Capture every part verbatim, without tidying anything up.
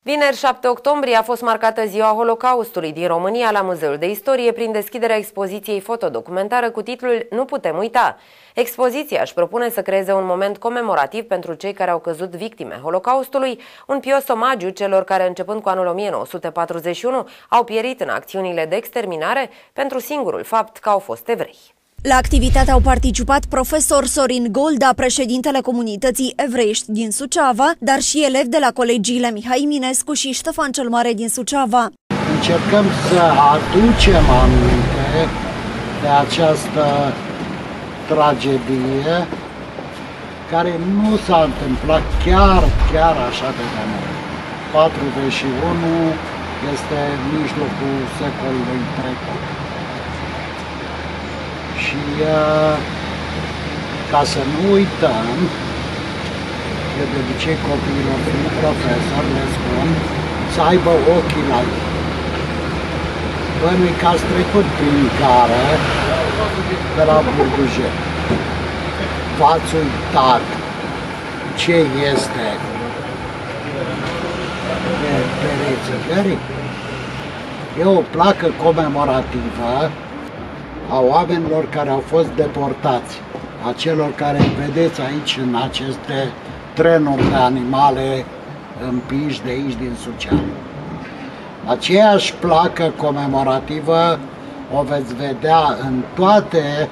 Vineri șapte octombrie a fost marcată ziua Holocaustului din România la Muzeul de Istorie prin deschiderea expoziției fotodocumentară cu titlul Nu putem uita. Expoziția își propune să creeze un moment comemorativ pentru cei care au căzut victime Holocaustului, un pios omagiu celor care începând cu anul o mie nouă sute patruzeci și unu au pierit în acțiunile de exterminare pentru singurul fapt că au fost evrei. La activitate au participat profesor Sorin Golda, președintele comunității evreiești din Suceava, dar și elevi de la colegiile Mihai Eminescu și Ștefan cel Mare din Suceava. Încercăm să aducem aminte de această tragedie care nu s-a întâmplat chiar, chiar așa de mult. patruzeci și unu este mijlocul secolului trecut. Și ca să nu uităm, că de obicei copiilor fiind profesor le spun să aibă ochii la ei. Bănui că ați trecut prin care de la Burdușeni. V-ați uitat ce este de pereții gării? E o placă comemorativă a oamenilor care au fost deportați, a celor care îi vedeți aici în aceste trenuri de animale împiși de aici din Suceava. Aceeași placă comemorativă o veți vedea în toate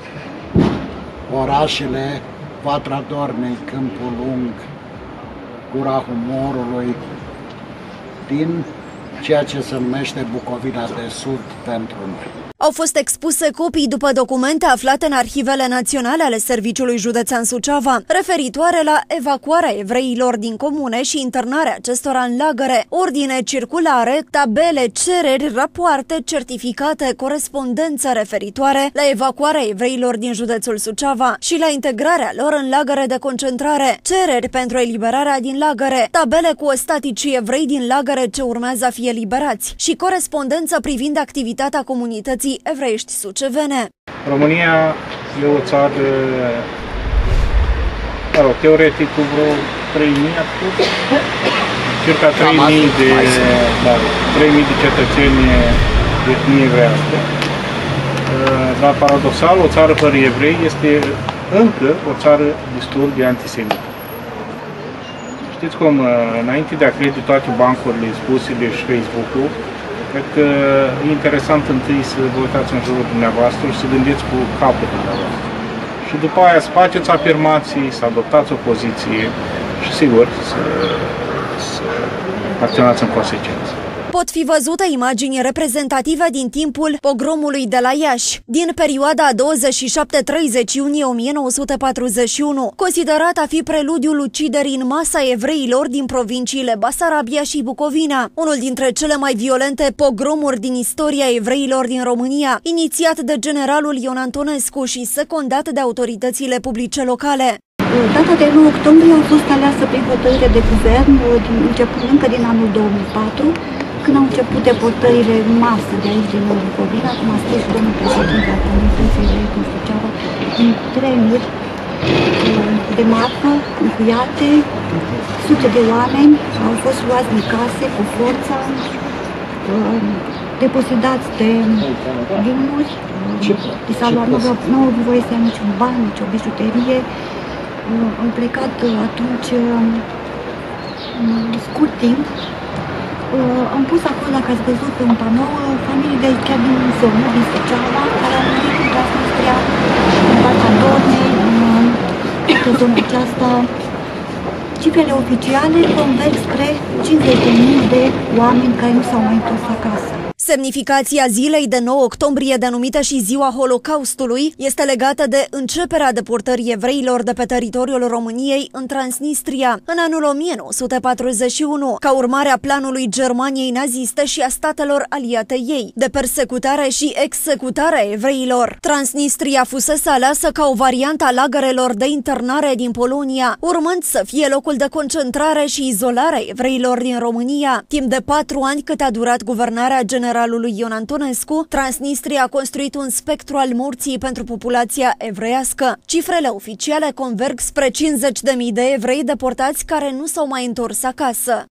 orașele Vatra Dornei, Câmpul Lung, Gura Humorului, din ceea ce se numește Bucovina de Sud pentru noi. Au fost expuse copii după documente aflate în arhivele naționale ale Serviciului Județean Suceava, referitoare la evacuarea evreilor din comune și internarea acestora în lagăre, ordine circulare, tabele, cereri, rapoarte, certificate, corespondență referitoare la evacuarea evreilor din județul Suceava și la integrarea lor în lagăre de concentrare, cereri pentru eliberarea din lagăre, tabele cu ostaticii evrei din lagăre ce urmează a fi eliberați și corespondență privind activitatea comunității evreiești sucevene. România e o țară, mă rog, teoretic cu vreo trei mii, circa trei mii de, da, trei mii de cetățeni de etnie evreiască. Dar paradoxal, o țară fără evrei este încă o țară destul de antisemită. Știți cum, înainte de a crede toate bancurile spusele și Facebook-ul, cred că e interesant întâi să vă uitați în jurul dumneavoastră și să gândiți cu capul dumneavoastră. Și după aia să faceți afirmații, să adoptați o poziție și, sigur, să, să acționați în consecință. Pot fi văzute imagini reprezentative din timpul pogromului de la Iași, din perioada douăzeci și șapte treizeci iunie o mie nouă sute patruzeci și unu, considerat a fi preludiul uciderii în masă a evreilor din provinciile Basarabia și Bucovina, unul dintre cele mai violente pogromuri din istoria evreilor din România, inițiat de generalul Ion Antonescu și secundat de autoritățile publice locale. Data de nouă octombrie a fost aleasă prin hotărâre de guvern, începând încă din anul două mii patru, când au început deportările în masă de aici din Bucovina, cum a spus și domnul președinte al comunității evrei din Suceava, în trenuri de marfă, încuiate, sute de oameni au fost luați din case cu forța, depositați de bunuri, li s-a luat, nu au voie să ia niciun bani, nici o bijuterie. Au plecat atunci scurt timp. Am pus acolo, dacă ați văzut pe un panou, familii de chiar din zonă, din Suceava, care au murit în Transnistria, în Vatra Dornei, în zona aceasta. Cifrele oficiale converg spre cincizeci de mii de oameni care nu s-au mai întors acasă. Semnificația zilei de nouă octombrie, denumită și Ziua Holocaustului, este legată de începerea deportării evreilor de pe teritoriul României în Transnistria în anul o mie nouă sute patruzeci și unu, ca urmare a planului Germaniei naziste și a statelor aliate ei, de persecutare și executare a evreilor. Transnistria fusese aleasă ca o variantă a lagărelor de internare din Polonia, urmând să fie locul de concentrare și izolare a evreilor din România. Timp de patru ani cât a durat guvernarea generală lui Ion Antonescu, Transnistria a construit un spectru al morții pentru populația evreiască. Cifrele oficiale converg spre cincizeci de mii de evrei deportați care nu s-au mai întors acasă.